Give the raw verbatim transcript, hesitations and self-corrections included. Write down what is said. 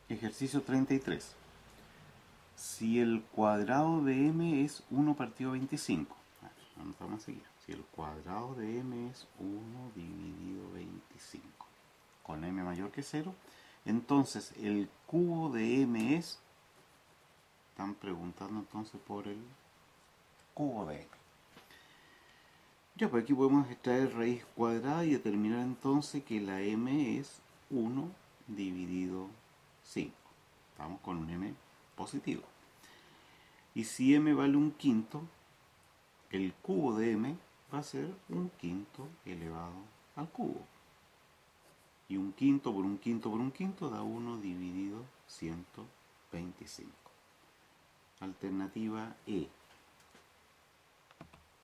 Ejercicio treinta y tres. Si el cuadrado de m es uno partido veinticinco, vamos a seguir. Si el cuadrado de m es uno dividido veinticinco, con m mayor que cero, entonces el cubo de m es, están preguntando entonces por el cubo de m. Ya, pues aquí podemos extraer raíz cuadrada y determinar entonces que la m es uno dividido cinco. Estamos con un m positivo. Y si m vale un quinto, el cubo de m va a ser un quinto elevado al cubo. Y un quinto por un quinto por un quinto da uno dividido ciento veinticinco. Alternativa E.